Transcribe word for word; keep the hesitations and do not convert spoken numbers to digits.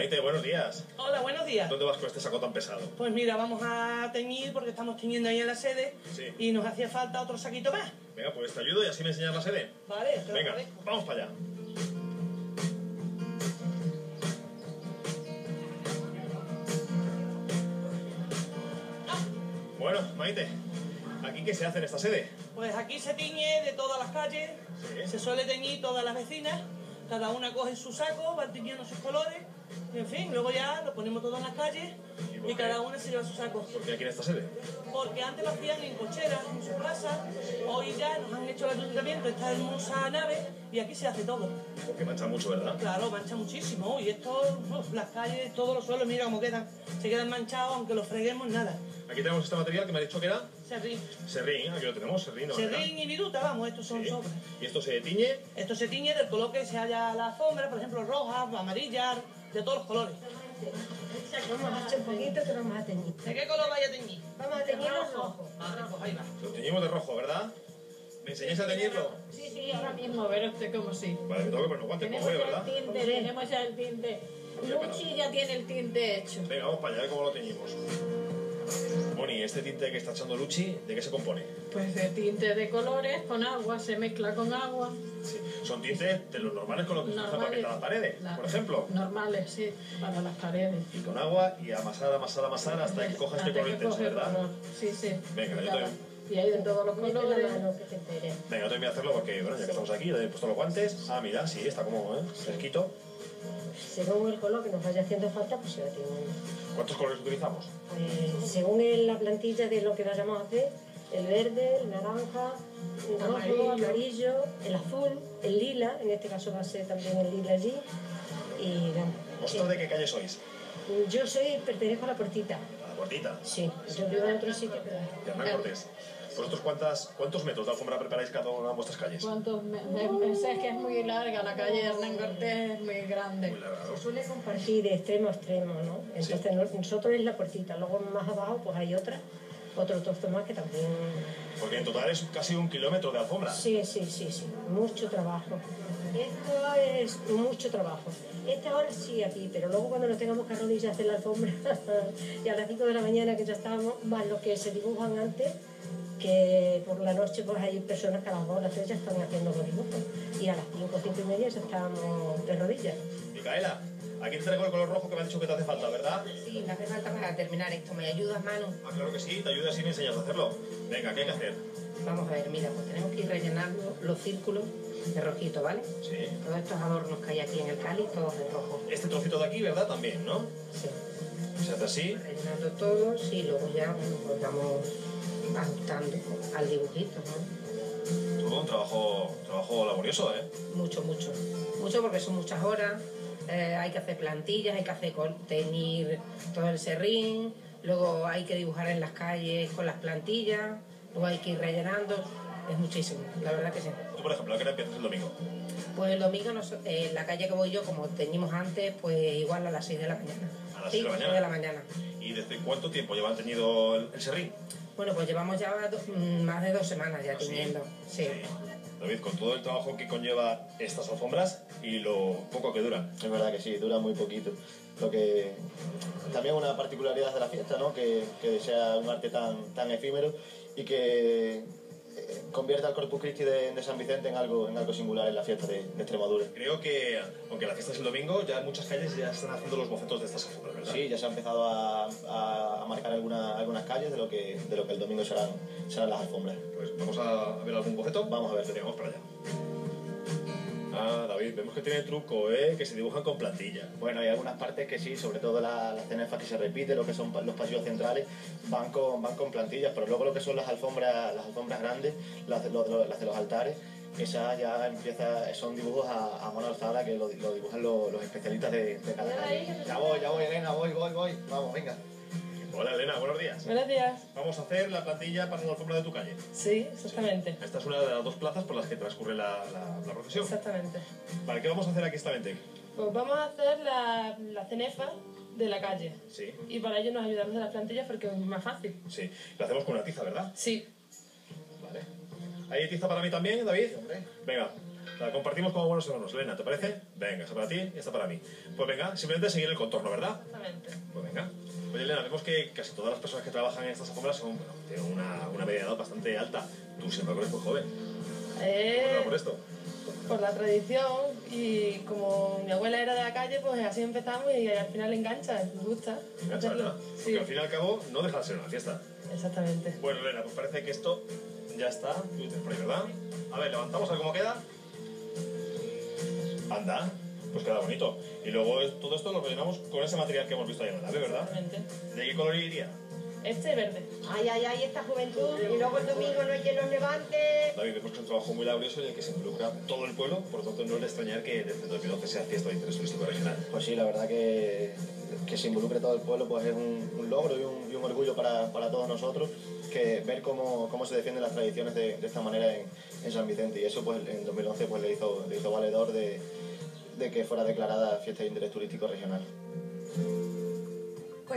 Maite, buenos días. Hola, buenos días. ¿Dónde vas con este saco tan pesado? Pues mira, vamos a teñir porque estamos teñiendo ahí en la sede. Sí. Y nos hacía falta otro saquito más. Venga, pues te ayudo y así me enseñas la sede. Vale, te lo Venga, agradezco. vamos para allá. Bueno, Maite, ¿aquí qué se hace en esta sede? Pues aquí se tiñe de todas las calles, Sí. se suele teñir todas las vecinas, cada una coge su saco, van tiñendo sus colores, y en fin, luego ya lo ponemos todo en las calles ¿Y por y qué? cada una se lleva su saco. ¿Por qué aquí en esta sede? Porque antes lo hacían en cocheras, en su casa, hoy ya nos han hecho el ayuntamiento esta hermosa nave y aquí se hace todo. Porque mancha mucho, ¿verdad? Claro, mancha muchísimo. Y esto, uf, las calles, todos los suelos, mira cómo quedan. Se quedan manchados, aunque los freguemos, nada. Aquí tenemos este material que me ha dicho que era Serrín. serrín. Aquí lo tenemos, serrín, ¿no? Serrín y viruta, vamos, estos son Sí. sobras. Y esto se tiñe. Esto se tiñe del color que se haya la alfombra, por ejemplo, rojas, amarillas, de todos los colores. Vamos a echar un poquito que vamos a teñir. ¿De qué color vaya a teñir? Vamos a teñir los rojos. Vale, pues ahí va. Lo teñimos de rojo, ¿verdad? ¿Me enseñáis a teñirlo? Sí, sí, ahora mismo, verá usted cómo sí. Vale, me tengo que poner los guantes, como Tenemos veo, ya el ¿verdad? tinte, tenemos ya el tinte. Luchi ya tiene el tinte hecho. Venga, vamos para allá, a ver cómo lo teñimos. Moni, este tinte que está echando Luchi, ¿de qué se compone? Pues de tinte de colores con agua, se mezcla con agua. Sí. Son tintes de los normales con los que se usan para Normales. pintar las paredes, La- por ejemplo. Normales, sí, para las paredes. Y con agua y amasar, amasar, amasar hasta que coja este Hasta color que intenso, coge ¿verdad? color. Sí, sí. Venga, yo Claro. te- Y hay de todos los Mete la colores. mano que te entere. Venga, yo también voy a hacerlo porque, bueno, ya que estamos aquí, le he puesto los guantes. Ah, mira, sí, está como, ¿eh? Fresquito. Según el color que nos vaya haciendo falta, pues se va teniendo. ¿Cuántos colores utilizamos? Pues, según el- la plantilla de lo que vayamos a hacer, el verde, el naranja, el rojo, Amarillo. amarillo, el azul, el lila, en este caso va a ser también el lila allí. Y vamos. ¿Vosotros de qué calle sois? Yo soy, pertenezco a la Puertita. A la Puertita. Sí, yo vivo en otro sitio, pero... De Hernán Cortés. ¿Vosotros cuántas, cuántos metros de alfombra preparáis cada una de vuestras calles? ¿Cuántos me- me- Pensé que es muy larga, la calle de Hernán Cortés es muy grande. Muy larga, ¿no? Se suele compartir de extremo a extremo, ¿no? Entonces no- nosotros es la puertita, luego más abajo pues hay otra, otro trozo más que también... Porque en total es casi un kilómetro de alfombra. Sí, sí, sí, sí, mucho trabajo. Esto es mucho trabajo. Esta hora sí aquí, pero luego cuando nos tengamos que arrodillar a hacer la alfombra y a las cinco de la mañana que ya estábamos, más lo que se dibujan antes, que por la noche pues hay personas que a las dos, a las tres ya están haciendo los dibujos y a las cinco, cinco y media ya estábamos de rodillas. Micaela, aquí te traigo el color rojo que me has dicho que te hace falta, ¿verdad? Sí, me hace falta para terminar esto. ¿Me ayudas, Manu? Ah, claro que sí, te ayudo así me enseñas a hacerlo. Venga, ¿qué hay que hacer? Vamos a ver, mira, pues tenemos que ir rellenando los círculos de rojito, ¿vale? Sí. Todos estos adornos que hay aquí en el cáliz, todos de rojo. Este trocito de aquí, ¿verdad? También, ¿no? Sí. Se hace así. Rellenando todos y luego ya, bueno, pues vamos ajustando al dibujito, ¿no? Todo un trabajo, trabajo laborioso, ¿eh? Mucho, mucho. Mucho porque son muchas horas. eh, hay que hacer plantillas, hay que hacer col- teñir todo el serrín, luego hay que dibujar en las calles con las plantillas, luego hay que ir rellenando. Es muchísimo, la verdad que sí. Tú, por ejemplo, ¿a qué hora empiezas el domingo? Pues el domingo, nos- eh, la calle que voy yo, como teñimos antes, pues igual a las seis de la mañana. A las Sí, seis de la seis mañana. de la mañana. ¿Y desde cuánto tiempo llevan tenido el, el serrín? Bueno, pues llevamos ya do- mm, más de dos semanas ya ¿Ah, sí? teñiendo. Sí. David, con todo el trabajo que conlleva estas alfombras y lo poco que duran. Es verdad que sí, dura muy poquito. Lo que también una particularidad de la fiesta, ¿no? Que, que sea un arte tan, tan efímero y que eh, convierta al Corpus Christi de, de San Vicente en algo, en algo singular en la fiesta de, de Extremadura. Creo que, aunque la fiesta es el domingo, ya en muchas calles ya están haciendo los bocetos de estas alfombras, ¿verdad? Sí, ya se ha empezado a, a- a marcar alguna- algunas calles de lo que, de lo que el domingo serán, serán las alfombras. Pues vamos a ver algún boceto. Vamos a ver. Venga, vamos para allá. Ah, David, vemos que tiene truco, ¿eh? Que se dibujan con plantilla. Bueno, hay algunas partes que sí, sobre todo la- las cenefas que se repiten, lo que son pa- los pasillos centrales, van con, van con plantillas, pero luego lo que son las alfombras, las alfombras grandes, las de, lo- lo- las de los altares, esas ya empieza, son dibujos a, a mano alzada que lo, lo dibujan lo- los especialistas de, de cada calle. Ya voy, ya voy, Elena, voy, voy, voy. Vamos, venga. Hola, Elena, buenos días. Buenos días. Vamos a hacer la plantilla para la alfombra de tu calle. Sí, exactamente. Esta es una de las dos plazas por las que transcurre la, la, la procesión. Exactamente. Vale, ¿qué vamos a hacer aquí exactamente? Pues vamos a hacer la, la cenefa de la calle. Sí, Y para ello nos ayudamos de las plantillas porque es más fácil. sí. Lo hacemos con una tiza, ¿verdad? Sí. Vale. ¿Hay tiza para mí también, David? Hombre. Venga, La compartimos como buenos hermanos. Elena, ¿te parece? Venga, esta para ti y esta para mí. Pues venga, simplemente seguir el contorno, ¿verdad? Exactamente. Pues venga. Oye, Elena, vemos que casi todas las personas que trabajan en estas alfombras son, bueno, tienen una, una media edad bastante alta. Tú, sin embargo, eres muy joven. Eh, ¿Por qué? Por esto. por la tradición y como mi abuela era de la calle, pues así empezamos y al final engancha, me gusta Engancha, hacerlo. ¿verdad? Sí, Porque al fin y al cabo no deja de ser una fiesta. exactamente. Bueno, Elena, pues parece que esto ya está. Tú tienes por ahí, ¿verdad? A ver, levantamos a ver cómo queda. Anda, pues queda bonito. Y luego todo esto lo rellenamos con ese material que hemos visto ahí en la nave, ¿verdad? Exactamente. ¿De qué color iría? Este verde. Ay, ay, ay, esta juventud. Y luego el domingo no hay quien los levante. David, vemos que es un trabajo muy laborioso en el que se involucra todo el pueblo, por lo tanto no es de extrañar que desde dos mil once sea fiesta de interés turístico regional. Pues sí, la verdad que, que se involucre todo el pueblo pues es un, un logro y un, y un orgullo para, para todos nosotros, que ver cómo, cómo se defienden las tradiciones de, de esta manera en, en San Vicente, y eso pues en dos mil once pues le hizo, le hizo valedor de, de que fuera declarada fiesta de interés turístico regional.